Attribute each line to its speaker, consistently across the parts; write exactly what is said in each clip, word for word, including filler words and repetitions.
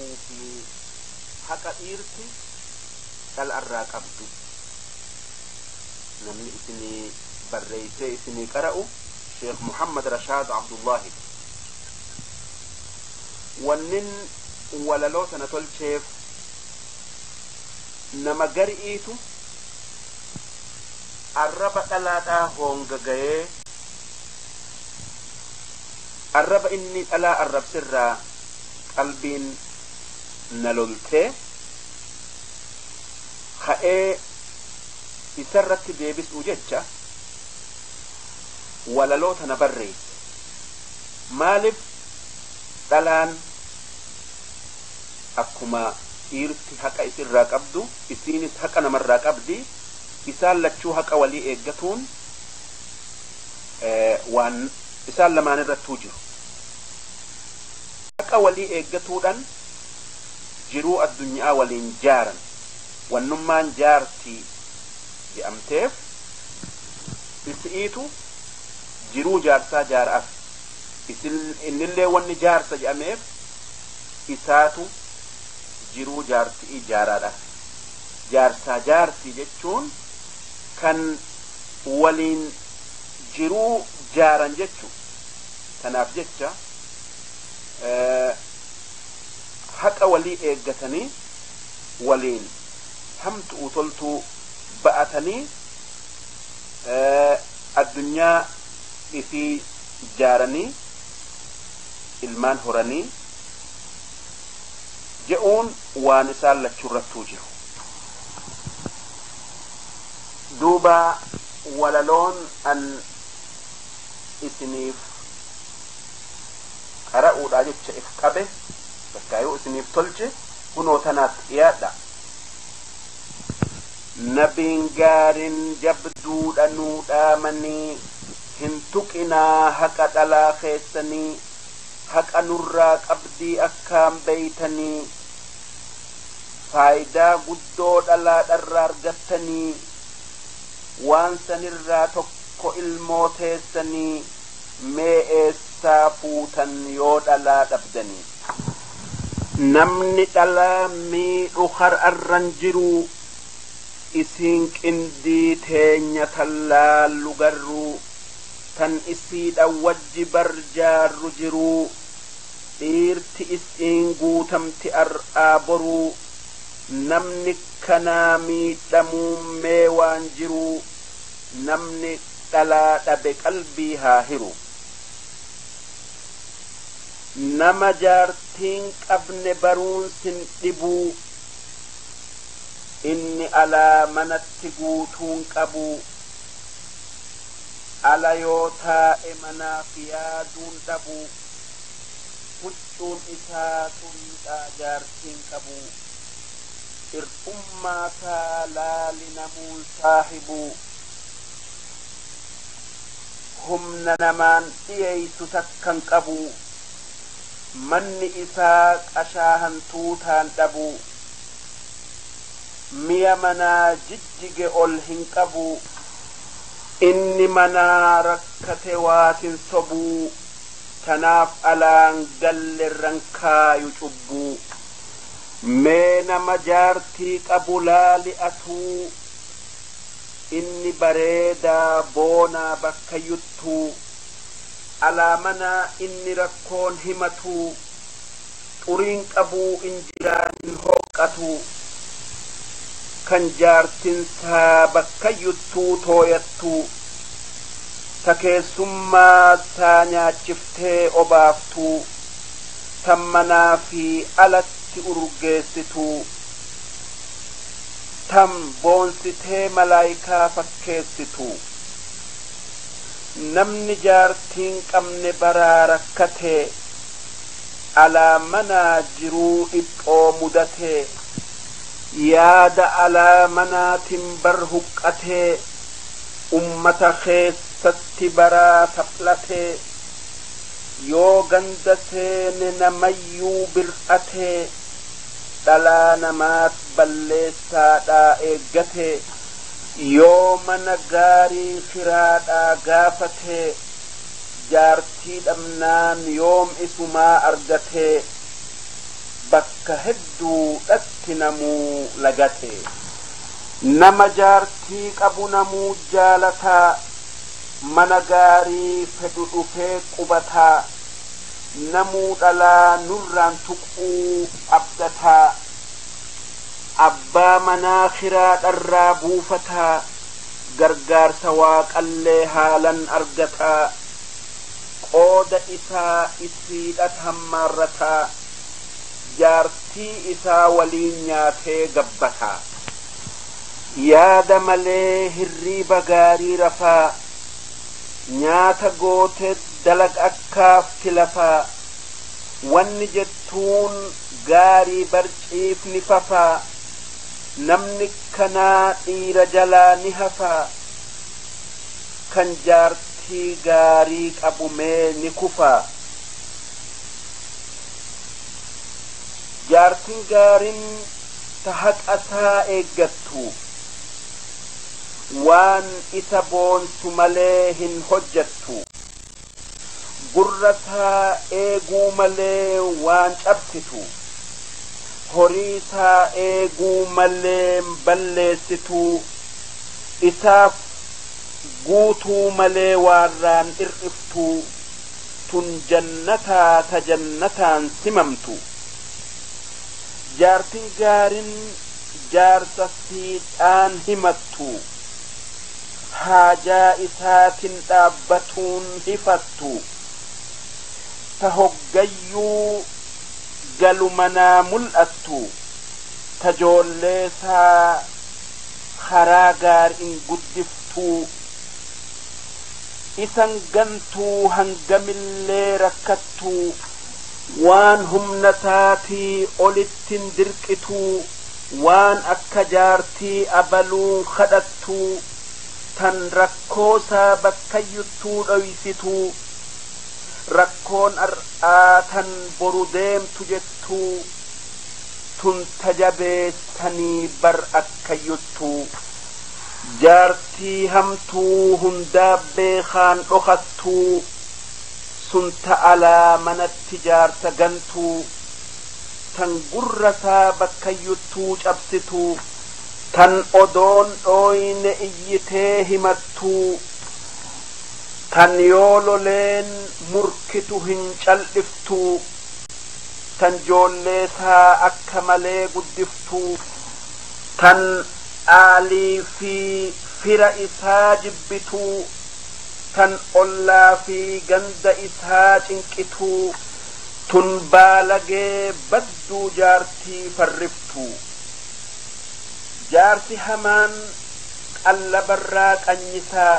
Speaker 1: qabuu fi haqa dhiirti dhala irraa qabdu namni isinii barreessee isinii qara'u Sheekh Muhammad Rashaad Abdullahi wannin walaloo tana tolcheef nama gari'iitu arraba dhalaadhaa honga gayee arraba inni dhalaa arrabsirraa qalbiin na loltee ka'ee isarratti deebisuu jecha walaloo tana barreesse maaliif dhalaan akkuma dhiirti haqa isirraa qabdu isiinis haqa namarraa qabdi isaan lachuu haqa walii eeggatuun waan isaan lamaan irrattuu jiru haqa walii eeggatuudhaan jiruu addunyaa waliin jaaran wannummaan jaartii jedhamteef isi'iitu jiruu jaarsaa jaaraaf innillee wanni jaarsa jedhameef isaatu jiruu jaartii jaaraadha jaarsaa jaartii jechuun kan waliin jiruu jaaran jechu kanaaf jecha haqa walii eeggatanii waliin hamtuu toltuu ba'atanii addunyaa isii jaaranii ilmaan horanii je'uun waan isaan lachuurrattuu jiru duuba walaloon an isiniif qara'uudhaa jecha if qabe bakkaayuu isiniif tolche kunoo tanaatti dhiyaadha nabiin gaariin jabduudha nuu dhaamanii hin tuqinaa haqa dhalaa keessanii haqa nurraa qabdii akkaan beeytanii faayidaa guddoo dhalaa dharraa argattanii waan sanirraa tokko ilmoo teessanii mee eessaa fuutan yoo dhalaa dhabdanii namni dhalaa miidhu har'arran jiruu isiin qindii teenya tallaallu garruu tan isiidha wajji barjaarru jiruu dhiirti isiin guutamti ar'aa boruu namni kanaa miidhamuun mee waan jiruu namni dhalaa dhabe qalbii haa hiru nama jaartiin qabne baruun sin dhibuu inni alaa manatti guutuun qabuu ala yoo taa'e manaaf yaaduun dhabuu huccuun isaa turiidhaa jaartiin qabuu ir'ummaa taa laali namuun saahibuu humna namaan dhiyeeysu takkan qabuu manni isaa qashaa hantuutaan dhabuu mi'a manaa jijjige ol hin qabuu inni manaa rakkate waatin sobuu tanaaf alaan galle rankaayu cubbuu mee nama jaartii qabu laali'atuu inni bareedaa boonaa bakka yuttuu alaa manaa inni rakkoon himatuu xuriin qabuu injiraan hin hoqqatuu kan jaartinsaa bakka yuttuu tooyattuu ta keessummaa saa nyaachiftee obaaftuu tan manaa fi alatti urgeessituu tan boonsitee malaayikaa fakkeessituu namni jaartiin qabne baraa rakkatee alaa manaa jiruu dhiphoo mudatee yaada alaa manaatiin bar huqqatee ummata keessatti baraa taphatee yoo ganda seene namayyuu bir'atee dhalaa namaat balleessaadhaa eeggatee yoo mana gaarii firaadhaa gaafatee jaartii dhabnaan yoom isumaa argatee bakka hedduu dhatti namuu lagate nama jaartii qabu namuu jaalataa mana gaarii fedhu dhufee qubataa namuu dhalaa nurraan tuquu abdataa abbaa manaa kiraa dharraa buufataa gargaarsa waaqallee haalan argataa qooda isaa isiidhat hammaarrataa jaartii isaa waliin nyaatee gabbataa yaada malee hirriiba gaarii rafaa nyaata goote dalag akkaafti lafaa wanni jettuun gaarii barciifni fafaa namni kanaa dhiira jalaa ni hafaa kan jaartii gaarii qabumee ni kufaa jaartiin gaariin ta haqasaa eeggattu waan isa boonsu malee hin hojjettu gurrasaa eeguu malee waan cabsitu horiisaa eeguu malee balleessitu isaaf guutuu malee waarraan ir'iftu tun jannataa ta jannataan simamtu jaartiin gaariin jaarsa fiixaan himattu haajaa isaatiin dhaabbatuun hifattu ta hoggayyuu galumanaa mul'attu ta joolleesaa karaa gaariin guddiftuu isan gantuu hangamillee rakkattuu waan humna taatii olittin dirqituu waan akka jaartii abaluun kadhattuu tan rakkoosaa bakkayyuttuu dhoysituu rakkoon ar'aa tan boru deemtu jettuu tun tajabeessanii bar akkayyuttuu jaartii hamtuu hundaa beekaan dhokattuu sun ta'alaa manatti jaarsa gantuu tan gurrasaa bakkayyuttuu cabsituu tan odoon dhooyne iyyitee himattuu tan yoo loleen murkitu hin cal'iftuu tan joolleesaa akka malee guddiftuu tan aalii fi fira isaa jibbituu tan ollaa fi ganda isaa cinqituu tun baalagee badduu jaartii farriftuu jaarsi hamaan qallabarraa qanyisaa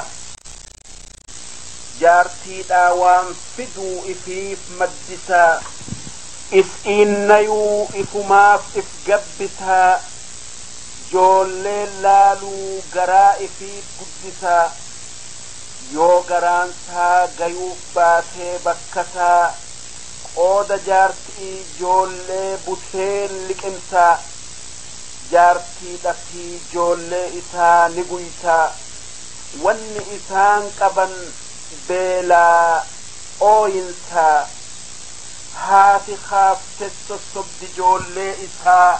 Speaker 1: jaartiidhaa waan fiduu ifiif maddisaa is'iinnayuu ifumaaf if gabbisaa joolleen laaluu garaa ifiif guddisaa yoo garaansaa gayuuf baatee bakkasaa qooda jaartii joollee buteen liqimsaa jaartii dhafii joollee isaa ni guysaa wanni isaan qaban beelaa ooyinsaa haati kaaftee sossobdi joollee isaa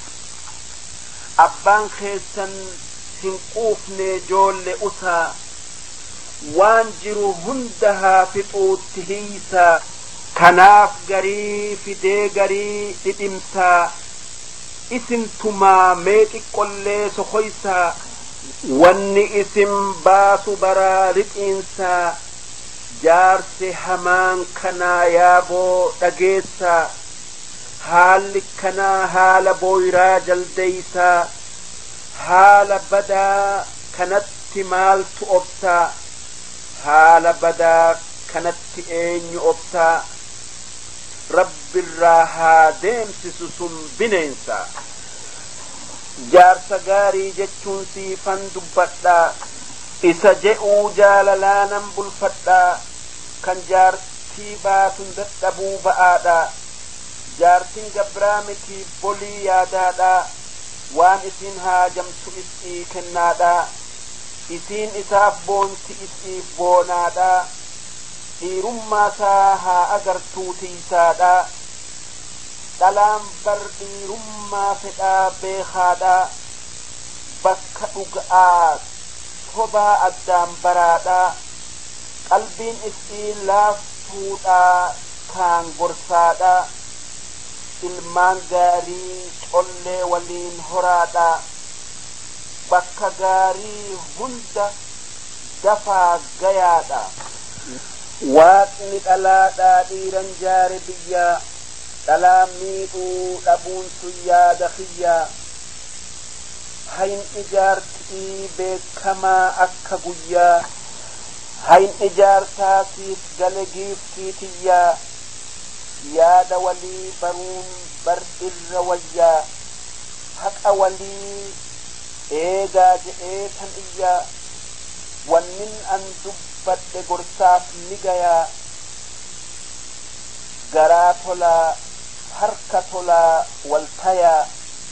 Speaker 1: abbaan keessan hin quufne joolle usaa waan jiru hunda haa fixuutti hiisaa kanaaf garii fidee garii dhidhimsaa isintumaa mee xiqqollee sokoysaa wanni isin baasu baraa riqiinsaa jaarsi hamaan kanaa yaaboo dhageessaa haalli kanaa haala booyraa jaldeeysaa haala badaa kanatti maaltu obsaa haala badaa kanatti eenyu obsaa rabbirraa haa deemsisu sun bineensa jaarsa gaarii jechuun siifan dubbadhaa isa je'uu jaalalaanan bulfadhaa kan jaartii baatun dadhabuu ba'aadha jaartiin gabraa miti bolii yaadaadha waan isin haajamtu isii kennaadha isiin isaaf boonti isiif boonaadha dhiirummaasaa haa agartuu tiisaadha dhalaan bardiirummaa fedhaa beekaadhaa bakka dhuga'aa sobaa addaan baraadhaa qalbiin isii laaftuudhaa kaan gorsaadhaa ilmaan gaarii collee waliin horaadhaa bakka gaarii hunda dafaa gayaadhaa waaqni dhalaadhaa dhiiran jaare biyyaa dhalaa miidhuu dhabuun sun yaada kiyyaa hayin ijaartii beekamaa akka guyyaa hayin ijaarsaatiif gale giiftii tiyyaa yaada walii baruun bar irra wayyaa haqa walii eegaa je'ee tan iyyaa wannin an dubbadhe gorsaaf ni gayaa garaa tolaa harka tolaa waltayaa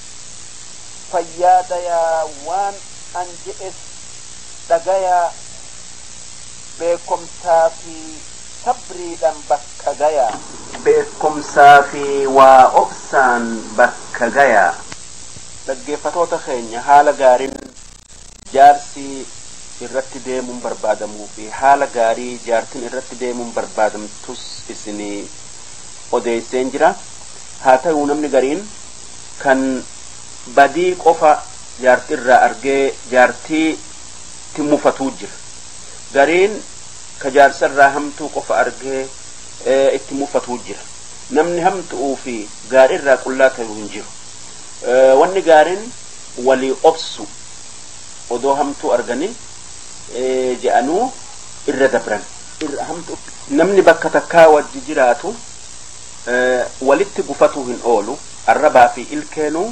Speaker 1: fayyaadayaa waan an je'es dhagayaa beekomsaa fi sabriidhan bakka gayaa beekomsaa fi waa obsaan bakka gayaa dhaggeeffatoota keenya haala gaariin jaarsi irratti deemuun barbaadamuu fi haala gaarii jaartin irratti deemuun barbaadamtus isinii odeesseen jira haa ta'uu namni gariin kan badii qofa jaartii irraa argee jaartii timmufatuu jira gariin ka jaarsa irraa hamtuu qofa argee itti mufatuu jira namni hamtuu fi gaarii irraa qullaa ta'uu hin jiru wanni gaariin walii obsu odoo hamtuu arganii je'anuu irra dabran irra hamtuu namni bakka takkaa wajji jiraatu walitti gufatuu hin oolu arrabaa fi ilkeenuu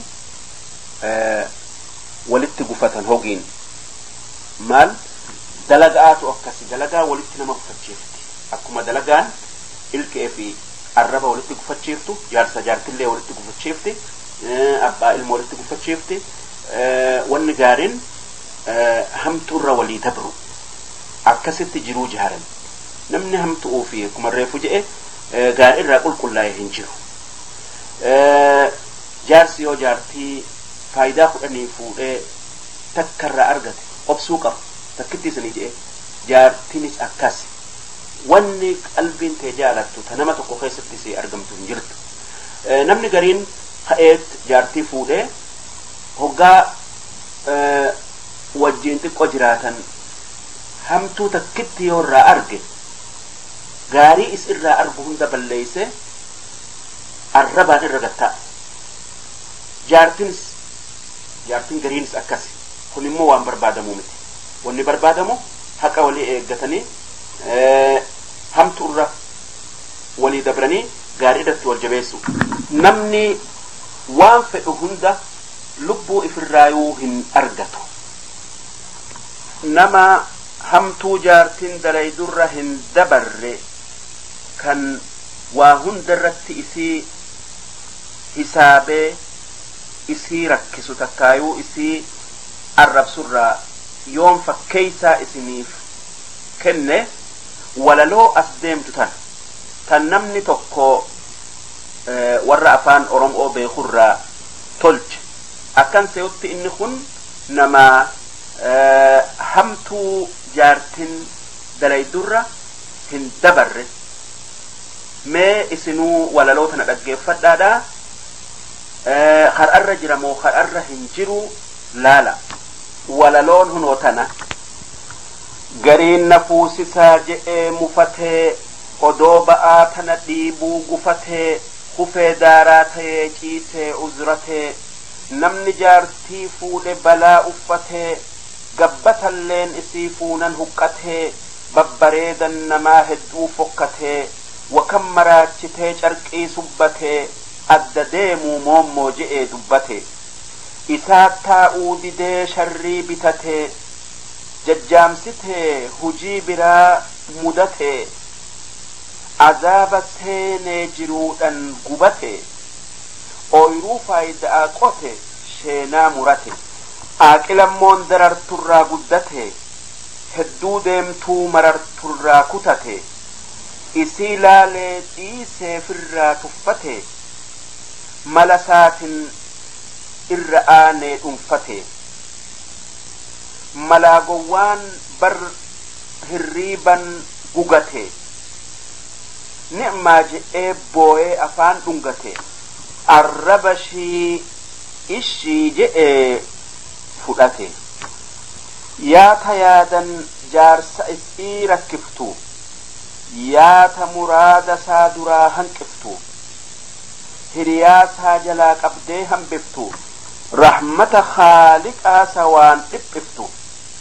Speaker 1: walitti gufatan hogiin maal dalagaatu akkasi dalagaa walitti nama gufachiifti akkuma dalagaan ilkee fi arraba walitti gufachiiftu jaarsa jaartillee walitti gufachiifti abbaa ilmoo walitti gufachiifti wanni gaariin hamtuurra walii dabru akkasitti jiruu jaaran namni hamtuu fi akkuma reefu je'e gaarii irraa qulqullaa'ee hin jiru jaarsi yoo jaartii faayidaa fudhanii fuudhee takkarraa argate obsuu qabu takkitti isanii je'e jaartinis akkas wanni qalbiin tee jaalattu ta nama tokko keessatti si argamtu hin jirtu namni gariin ka'eet jaartii fuudhee hoggaa wajjiin xiqqoo jiraatan hamtuu takkitti yoo irraa arge gaarii is irraa argu hunda balleeyse arrabaan irra gattaa jaartinis jaartiin gariinis akkasi kun immoo waan barbaadamuu miti wanni barbaadamu haqa walii eeggatanii hamtuu irra walii dabranii gaarii irratti wal jabeessu namni waan fedhu hunda lubbuu ifirraayuu hin argatu nama hamtuu jaartiin dalaydurra hin dabarre kan waa hunda irratti isii hisaabee isii rakkisu takkaayuu isii arrabsurraa yoon fakkeeysaa isiniif kenne walaloo as deemtu tan tan namni tokko warra afaan oromoo beekurraa tolche akkan se'utti inni kun nama hamtuu jaartin dalaydurra hin dabarre mee isinuu walaloo tana dhaggeeffadhaadha har'arra jira moo har'arra hin jiru laala walaloon hunoo tana gariin nafuusisaa je'ee mufatee odoo ba'aa tana dhiibuu gufatee kufee daaraa ta'ee ciisee uzratee namni jaartii fuudhe balaa uffatee gabbatalleen isii fuunan huqqatee babbareedan namaa hedduu fokkatee wakam maraachitee carqii subbatee adda deemuu moommoo je'ee dubbate isaa taa'uu didee sharrii bitatee jajjaamsitee hujii biraa mudatee azaaba seenee jiruudhan gubate ooyiruu faayidaa qote sheenaa murate aaqilammoon dararturraa guddate hedduu deemtuu mararturraa kutate isii laalee dhiisee firraa tuffate malasaatin irra aanee dhunfate malaagowwaan bar hirriiban gugate ni'maa je'ee boo'ee afaan dhungate arrabashii ishii je'ee fudhate yaata yaadan jaarsa isii rakkiftu yaata muraada isaa duraa hanqiftu hiriyaasaa jalaa qabdee hambiftu rahmata khaaliqaasa waan dhiphiftu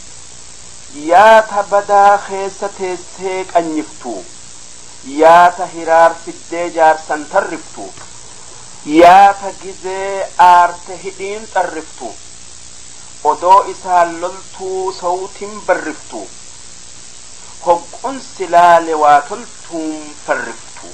Speaker 1: yaata badaa keessa teessee qanyiftu yaata hiraar fiddee jaarsan tarriftu yaata gizee aarte hidhiin xarriftu odoo isaan loltuu sawtin barriftu hogqun silaale waa toltuun farriftu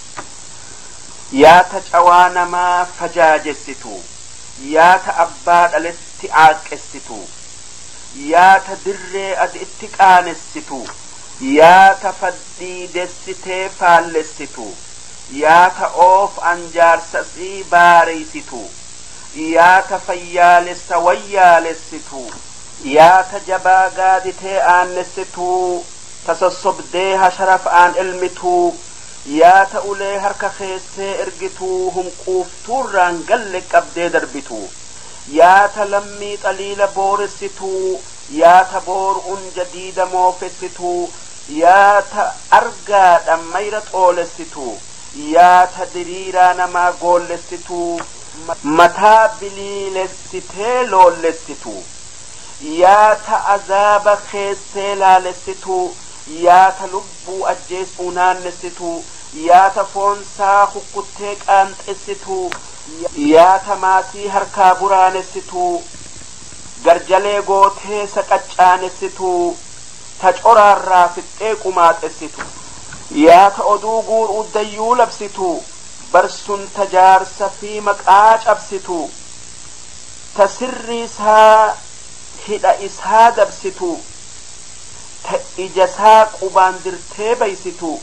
Speaker 1: yaata cawaa namaa fajaajessitu yaata abbaa dhaletti aaqessitu yaata dirree adi itti qaanessitu yaata faddii dessitee faallessitu yaata oof anjaarsasii baareysitu yaata fayyaalessa wayyaalessitu yaata jabaa gaaditee aannessitu tasossobdee hasharaf aan ilmitu yaata ulee harka keessee ergitu hunquuftuurraan galle qabdee darbitu yaata lammii xaliila booressitu yaata booru'un jadiida moofessitu yaata argaadhan mayra xoolessitu yaata diriiraa namaa goollessitu mataa biliilessitee loollessitu yaata azaaba keessee laalessitu yaata lubbuu ajjeesuu naannessitu yaata foonsaa hukkuttee qaanxessitu yaata maatii harkaa buraanessitu garjalee gootee saqaccaaneessitu ta coraarraa fixxee qumaaxessitu yaata oduu guuruu dayyuu labsitu barsun tajaarsa fi maqaa cabsitu ta sirri isaa hidha isaa dabsitu ta ijasaa qubaan dirtee baysitu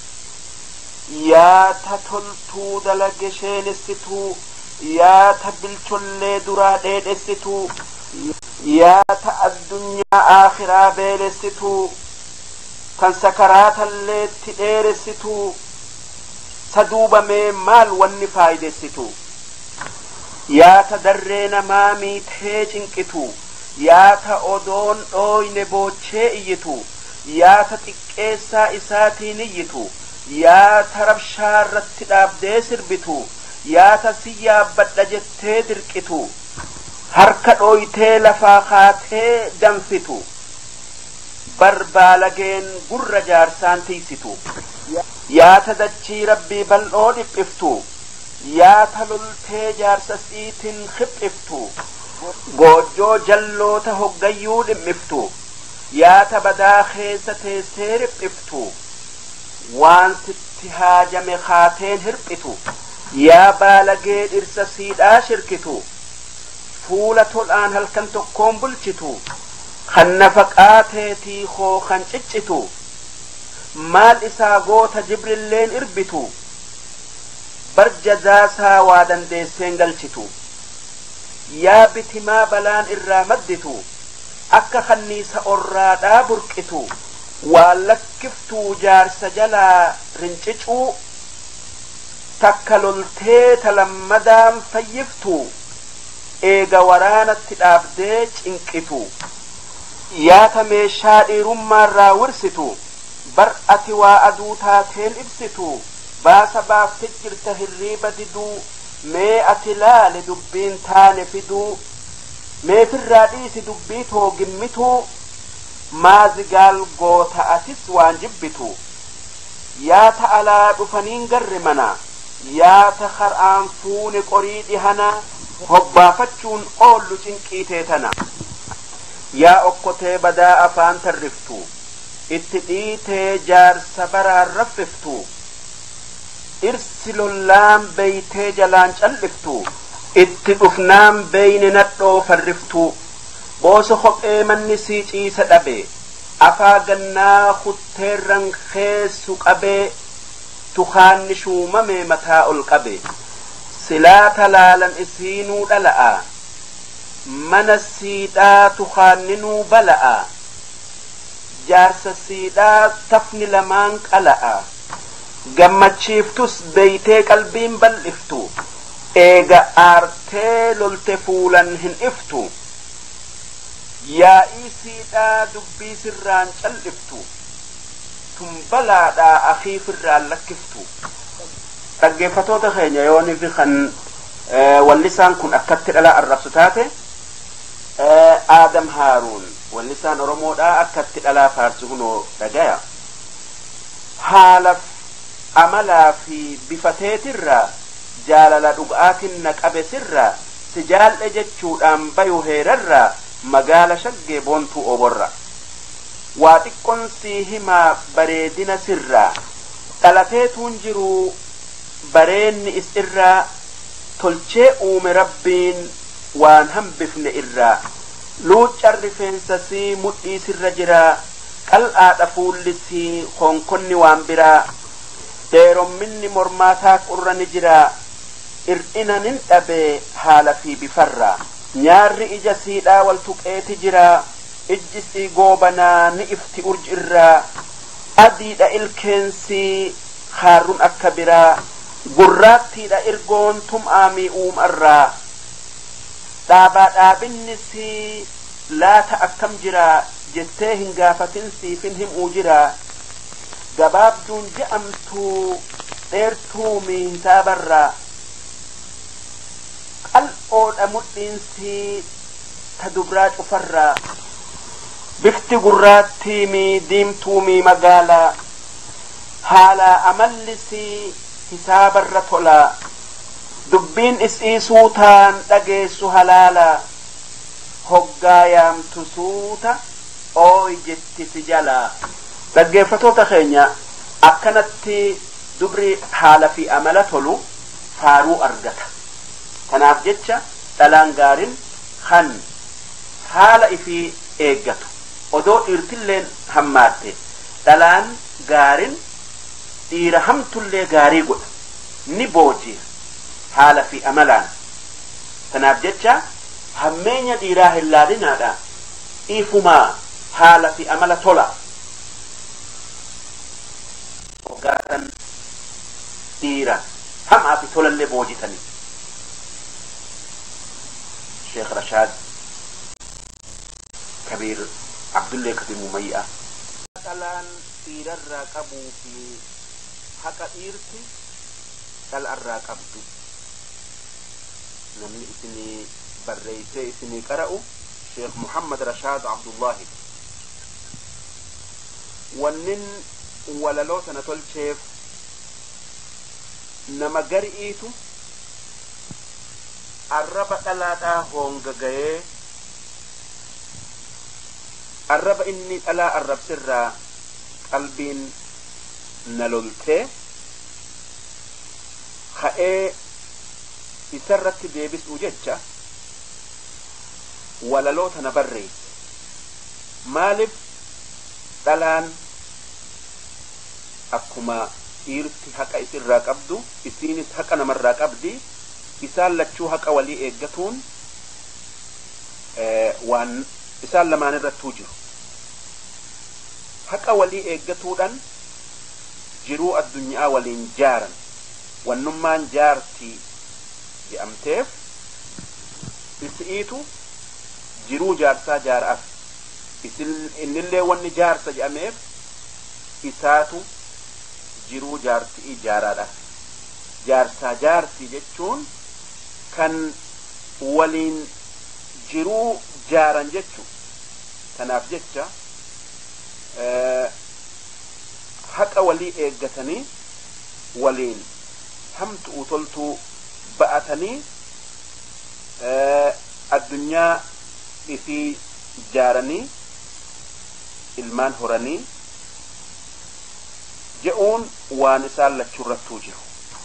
Speaker 1: yaata toltuu dalage sheenessitu yaata bilchollee duraa dheedhessitu yaata addunyaa aakhiraa beelessitu kan sakaraatalleetti dheeressitu saduubamee maal wanni faayidessitu yaata darree namaa miitee cinqitu yaata odoon dhooyne boochee iyyitu yaata xiqqeessaa isaatiin iyyitu yaata rabshaarratti dhaabdee sirbitu yaata si yaabbadha jettee dirqitu harka dhooytee lafaa kaatee danfitu barbaalageen gurra jaarsaan tiisitu yaata dachii rabbii bal'oo dhiphiftu yaata loltee jaarsasiitin khiphiftu goojjoo jalloota hoggayyuu dhimmiftu yaata badaa keessa teessee riphiftu waan sitti haajame kaateen hirphitu yaa baalagee dhirsa siidhaa shirkitu fuula tol'aan halkan tokkoon bulchitu kan nafaqaa teetii koo kan ciccitu maal isaa goota jibrilleen irbitu bar jazaasaa waa dandeesseen galchitu yaa bitimaa balaan irraa madditu akka kanniisa orraadhaa burqitu waan lakkiftuu jaarsa jalaa rincicuu takka loltee talammadaan fayyiftu eega waraanatti dhaabdee cinqitu yaata meeshaa dhiirummaarraa wirsitu bar ati waa aduu taateen ibsitu baasa baafte jirta hirriiba diduu mee ati laale dubbiin taane fiduu mee firraa dhiisi dubbii too gimmituu maazigaal goota atis waan jibbitu yaata alaa dhufaniin garri mana yaata har'aan fuune qorii dhihana hobbaafachuun oollu cinqiitee tana yaa okkotee badaa afaan tarriftu itti dhiitee jaarsa baraan raffiftu irsi lollaan beeytee jalaan calliftu itti dhufnaan beeyne nadhoo farriftu booso kophee manni sii ciisa dhabe afaa gannaa kutteerran keessu qabee tukaanni shuumamee mataa ol qabe silaata laalan isiinuu dhala'a mana siidhaa tukaanninuu bala'a jaarsa siidhaa tafni lamaan qala'a gammachiiftus beeytee qalbiin bal'iftu eega aartee lolte fuulan hin iftu yaa'ii siidhaa dubbii sirraan cal'iftu tumbalaadhaa akhiifirraan lakkiftu dhaggeeffatoota keenya yooni fi kan wallisaan kun akkatti dhala arrabsu taate Aadam Haaruun wallisaan Oromoodhaa akkatti dhalaa faarsu kunoo dhagaya haala amalaa fi bifateetirraa jaalala dhugaatiin na qabe sirraa si jaal'e jechuudhaan bayu heerarraa magaala shaggee boontuu oborra waa xiqqoon sii himaa bareedina sirraa dhalateetuun jiruu bareenni is irraa tolchee uume rabbiin waan hambifne irraa luuccan rifeensasii mudhii sirra jiraa qal'aadha fuullisii konkonni waan biraa dheeromminni mormaataa qurra ni jiraa irdhina nin dhabee haala fi bifarraa nyaarri ija siidhaa wal tuqeeti jiraa ijjisii goobanaa ni ifti urji irraa adiidha ilkeensii haarrun akka biraa gurraattiidha irgoon tum'aamii uumarraa dhaabaa dhaabinnisii laata akkam jiraa jettee hin gaafatin siifin himuu jiraa gabaabduun je'amtuu dheertuu miintaabarraa qal'oodha mudhiinsii ta dubraa cufarraa bifti gurraattiimii diimtuumii magaalaa haalaa amallisii hisaabarra tolaa dubbiin isii suutaan dhageessu halaalaa hoggaa yaamtu suuta ooy jetti si jalaa dhaggeeffatoota keenya akkanatti dubri haala fi amala tolu faaruu argata kanaaf jecha dhalaan gaarin kan haala ifii eeggatu odoo dhiirtilleen hammaatte dhalaan gaarin dhiira hamtullee gaarii godha ni booji'a haala fi amalaan kanaaf jecha hammeenya dhiiraa hin laalinaadha ifumaa haala fi amala tola ogaatan dhiira hamaa fi tolallee boojitanii Sheekh Rashaad Kabiir Abdullee Kabiir Mumayyaa dhalaan dhiirarraa qabuu fi haqa dhiirti dhal'arraa qabdu namni isinii barreessee isinii qara'u Sheekh Muhammad Rashaad Abdullahi wannin walaloo sana tolcheef nama gari'iitu arraba dhalaadhaa honga ga'ee arraba inni dhalaa arrabsirraa qalbiin na loltee ka'ee isarratti deebisuu jecha walaloo tana barreesse maaliif dhalaan akkuma dhiirti haqa isirraa qabdu isiinis haqa namarraa qabdi isaan lachuu haqa walii eeggatuun waan isaan lamaan irrattuu jiru haqa walii eeggatuudhaan jiruu addunyaa waliin jaaran wannummaan jaartii jedhamteef isiitu jiruu jaarsaa jaaraaf innillee wanni jaarsa jedhameef isaatu jiruu jaartii ijaaraadha jaarsaa jaartii jechuun kan waliin jiruu jaaran jechu kanaaf jecha haqa walii eeggatanii waliin hamtuu toltuu ba'atanii addunyaa ifii jaaranii ilmaan horanii je'uun waan isaan lachuurrattuu jiru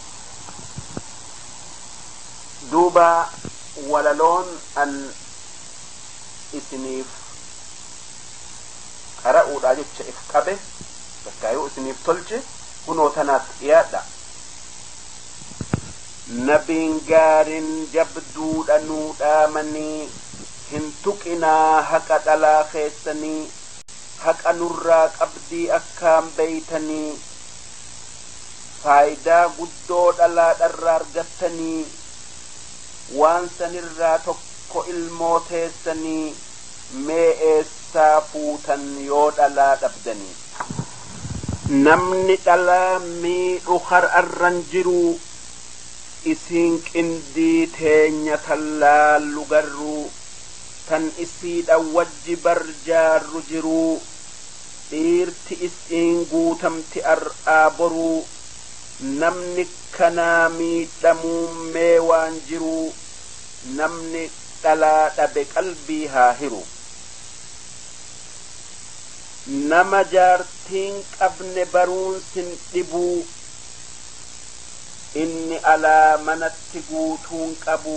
Speaker 1: duuba walaloon an isiniif qara'uudhaa jecha if qabe bakkaayuu isiniif tolche kunoo tanaaf dhiyaadha nabiin gaarin jabduudha nuu dhaamanii hin tuqinaa haqa dhalaa keessanii haqa nurraa qabdii akkaan beeytanii faayidaa guddoo dhalaa dharraa argattanii waan sanirraa tokko ilmoo teessanii mee eessaa fuutan yoo dhalaa dhabdanii namni dhalaa miidhu har'arran jiru isiin qindii teenya tallaallu garruu tan isiidha wajji barjaarru jiruu dhiirti isiin guutamti ar'aa boruu namni kanaa miidhamuun mee waan jiruu namni dhalaa dhabe qalbii haa hiru nama jaartiin qabne baruun sin dhibuu inni alaa manatti guutuun qabu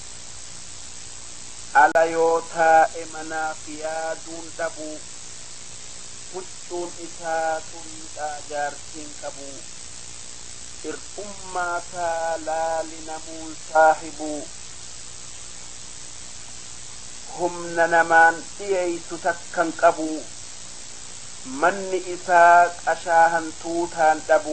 Speaker 1: ala yoo taa'e manaaf yaaduun dhabu huccuun isaa turiidhaa jaartiin qabu ir'ummaasaa laali namuun saahibu humna namaan dhiyeeysu takkan qabu manni isaa qashaa hantuutaan dhabu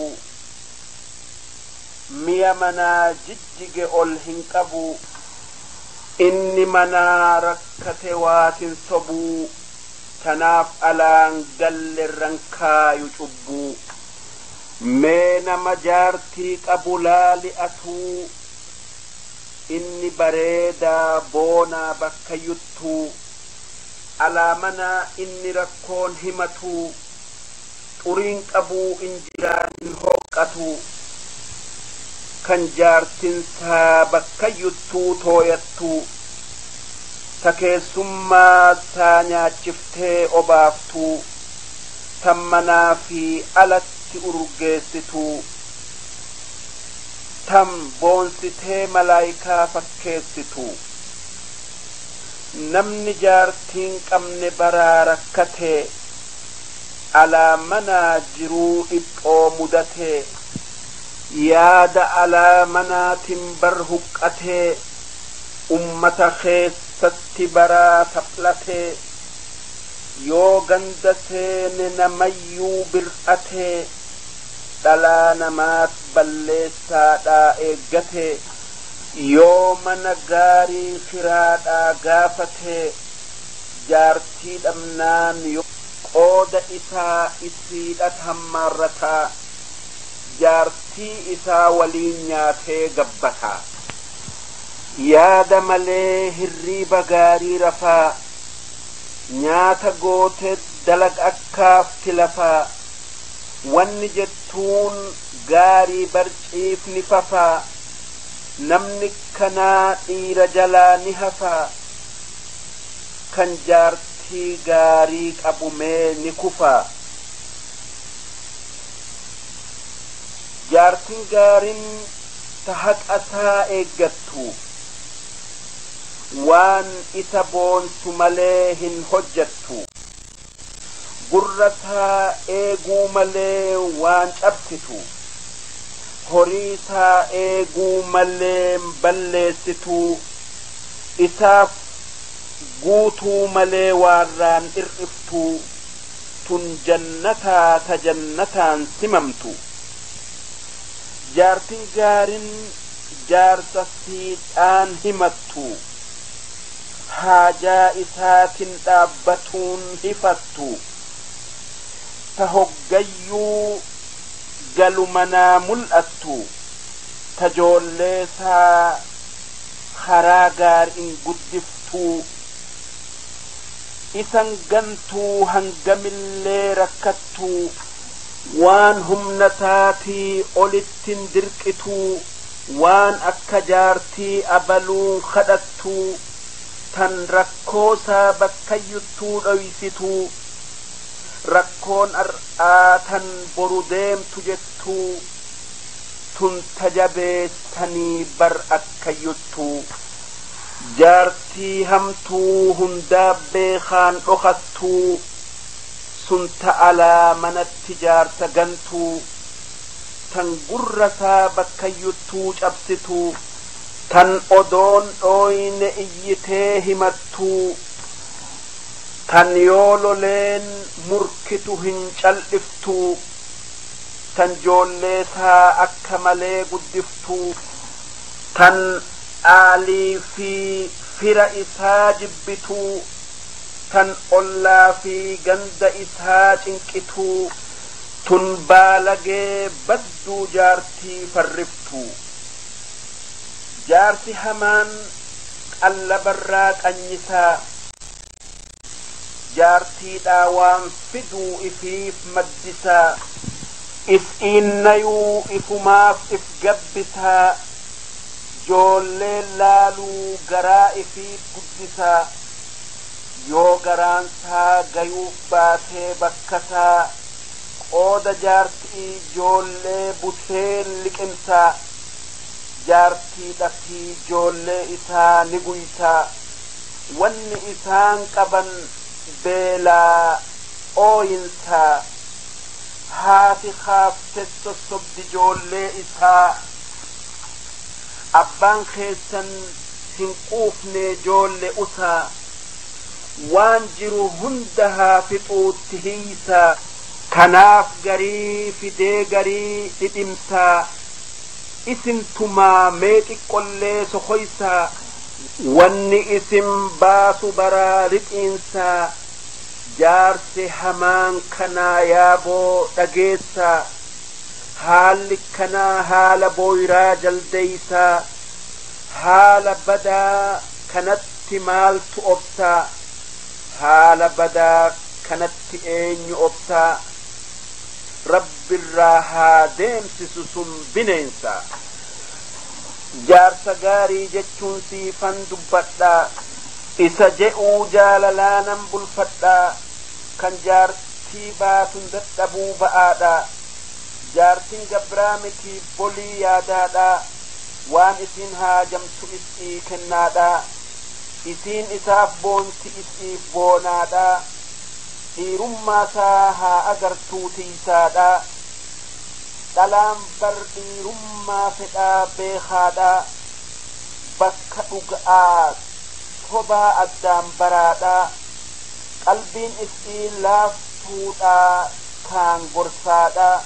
Speaker 1: mi'a manaa jijjige ol hin qabu inni manaa rakkate waatin sobuu tanaaf alaan galle rankaayu cubbuu mee nama jaartii qabu laali'atuu inni bareedaa boonaa bakka yuttuu alaamanaa inni rakkoon himatuu xuriin qabuu injiraan hin hoqqatu kan jaartinsaa bakka yuttuu tooyattuu ta keessummaa saa nyaachiftee obaaftuu tan manaa fi alatti urgeessituu tan boonsitee malaayikaa fakkeessituu namni jaartiin qabne baraa rakkatee alaa manaa jiruu dhiphoo mudatee yaada alaa manaatiin bar huqqatee ummata keessatti baraa taphatee yoo ganda seene namayyuu bir'atee dhalaa namaat balleessaadhaa eeggatee yoo mana gaarii firaadhaa gaafatee jaartii dhabnaan yoo qooda isaa isiidhat hammaarrataa jaartii isaa waliin nyaatee gabbataa yaada malee hirriiba gaarii rafaa nyaata goote dalag akkaafti lafaa wanni jettuun gaarii barciifni fafaa namni kanaa dhiira jalaa ni hafaa kan jaartii gaarii qabu mee ni kufaa jaartiin gaariin ta haqasaa eeggattu waan isa boonsu malee hin hojjettu gurrasaa eeguu malee waan cabsitu horiisaa eeguu malee balleessitu isaaf guutuu malee waarraan ir'iftu tun jannataa ta jannataan simamtu jaartiin gaariin jaarsa fiixaan himattu haajaa isaatiin dhaabbatuun hifattu ta hoggayyuu galu manaa mul'attu ta joolleesaa karaa gaariin guddiftuu isan gantuu hangamillee rakkattuu waan humna taatii olittin dirqituu waan akka jaartii abaluun kadhattuu tan rakkoosaa bakkayyuttuu dhoysituu rakkoon ar'aa tan boru deemtu jettuu tun tajabeessanii bar akkayyuttuu jaartii hamtuu hundaa beekaan dhokattuu sun ta'alaa manatti jaarsa gantuu tan gurrasaa bakkayyuttuu cabsituu tan odoon dhooyne iyyitee himattuu tan yoo loleen murkitu hin cal'iftuu tan joolleesaa akka malee guddiftuu tan aalii fi fira isaa jibbituu tan ollaa fi ganda isaa cinqituu tun baalagee badduu jaartii farriftuu jaarsi hamaan qallabarraa qanyisaa jaartiidhaa waan fiduu ifiif maddisaa is'iinnayuu ifumaaf if gabbisaa joollee laaluu garaa ifiif guddisaa yoo garaansaa gayuuf baatee bakkasaa qooda jaartii joollee buteen liqimsaa jaartiidha fi joollee isaa ni guysaa wanni isaan qaban beelaa ooyinsaa haati kaaftee sossobdi joollee isaa abbaan keessan hin quufne joolle usaa waan jiru hunda haa fixuutti hiisaa kanaaf garii fidee garii dhidhimsaa isintumaa mee xiqqollee sokoysaa wanni isin baasu baraa riqiinsaa jaarse hamaan kanaa yaaboo dhageessaa haalli kanaa haala booyraa jaldeeysaa haala badaa kanatti maaltu obsaa haala badaa kanatti eenyu obsaa rabbirraa haa deemsisu sun bineensaa jaarsa gaarii jechuun siifan dubbadhaa isa je'uu jaalalaanan bulfadhaa kan jaartii baatun dadhabuu ba'aadhaa jaartin gabraa miti bolii yaadaadhaa waan isin haajamtu isii kennaadhaa isiin isaaf boonti isiif boonaadhaa dhiirummaasaa haa agartuu tiisaadhaa dhalaan bar dhiirummaa fedhaa beekaadhaa bakka dhuga'aa sobaa addaan baraadhaa qalbiin isii laaftuudhaa kaan gorsaadhaa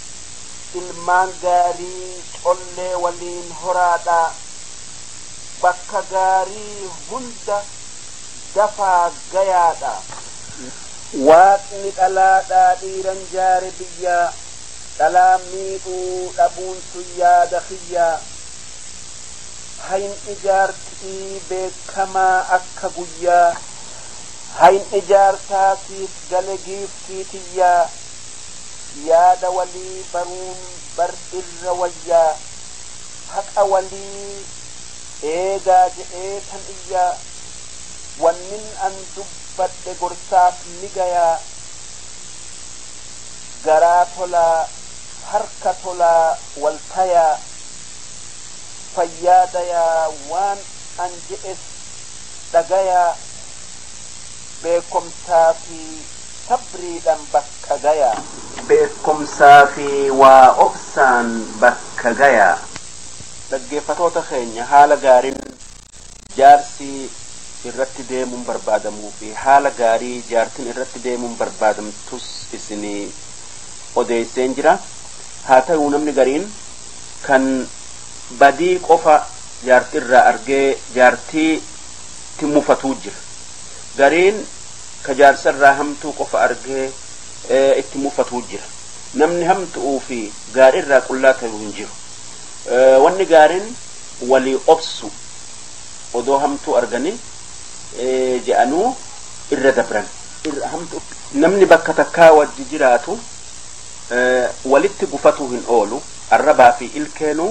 Speaker 1: ilmaan gaarii collee waliin horaadhaa bakka gaarii hunda dafaa gayaadhaa waaqni dhalaadhaa dhiiran jaare biyyaa dhalaa miidhuu dhabuun sun yaada kiyyaa hayin ijaartii beekamaa akka guyyaa hayin ijaarsaatiif gale giiftii tiyyaa yaada walii baruun bar irra wayyaa haqa walii eegaa je'ee tan iyyaa wannin an dubbadhe gorsaaf ni gayaa garaa tolaa harka tolaa waltayaa fayyaadayaa waan an je'es dhagayaa beekomsaa fi sabriidhan bakka gayaa beekomsaa fi waa obsaan bakka gayaa dhaggeeffatoota keenya haala gaariin jaarsi irratti deemuun barbaadamuu fi haala gaarii jaartin irratti deemuun barbaadamtus isinii odeesseen jira haa ta'uu namni gariin kan badii qofa jaartirraa argee jaartiitti mufatuu jira gariin ka jaarsarraa hamtuu qofa argee itti mufatuu jira namni hamtuu fi gaarirraa qullaa ta'uu hin jiru wanni gaariin walii obsu odoo hamtuu arganii je'anuu irra dabran irra hamtuu namni bakka takkaa wajji jiraatu walitti gufatuu hin oolu arrabaa fi ilkeenuu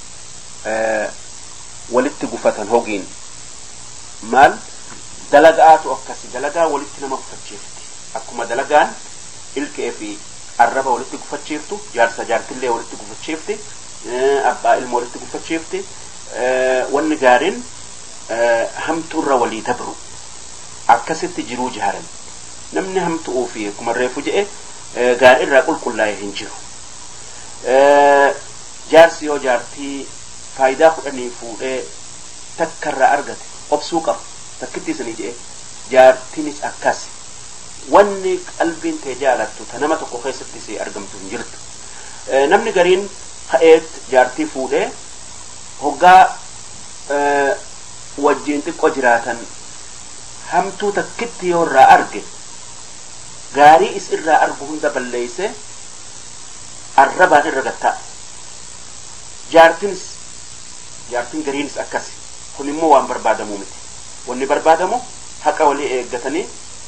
Speaker 1: walitti gufatan hogiin maal dalagaatu akkasi dalagaa walitti nama gufachiifti akkuma dalagaan ilkee fi arraba walitti gufachiiftu jaarsa jaartillee walitti gufachiifti abbaa ilmoo walitti gufachiifti wanni gaariin hamtuurra walii dabru akkasitti jiruu jaaran namni hamtuu fi akkuma reefu je'e gaarirraa qulqullaa'e hin jiru jaarsi yoo jaartii faayidaa kudhanii fuudhee takkarraa argate obsuu qaba takkitti isanii jedhee jaartinis akkas wanni qalbiin tee jaalattu ta nama tokko keessatti si argamtu hin jirtu. Namni gariin ka'eet jaartii fuudhee hoggaa wajjiin xiqqoo jiraatan hamtuu takkitti yoo irraa arge gaarii is irraa argu hunda balleeyse arrabaan irra gattaa. Jaartinis jaartiin gariinis akkasi kun immoo waan barbaadamu miti. Wanni barbaadamu haqa walii eeggatanii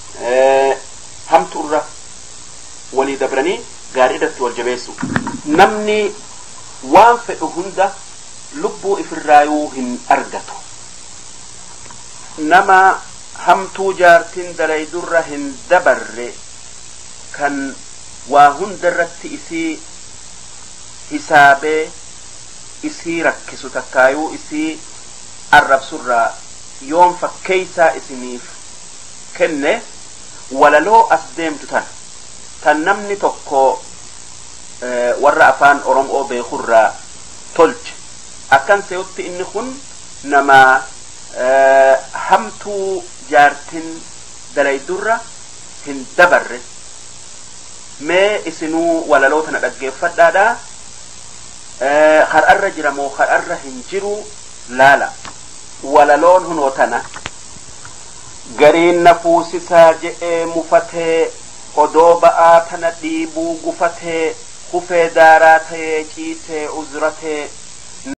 Speaker 1: hamtu irra walii dabranii gaarii irratti wal jabeessu. Namni waan fedhu hunda lubbuu ifirraayuu hin argatu. Nama hamtuu jaartiin dalaydurra hin dabarre kan waa hunda irratti isii hisaabee isii rakkisu takkaayuu isii arrabsurraa yoom fakkeeysaa isiniif kenne walaloo as deemtu tan tan namni tokko warra afaan Oromoo beekurraa tolche akkan se'utti inni kun nama hamtuu jaartin dalaydurra hin dabarre. Mee isinuu walaloo tana dhaggeeffadhaadha. Har'arra jira moo har'arra hin jiru laala. Walaloon hunoo tana gariin nafuusisaa je'ee mufatee odoo ba'aa tana dhiibuu gufatee kufee daaraa ta'ee ciisee uzratee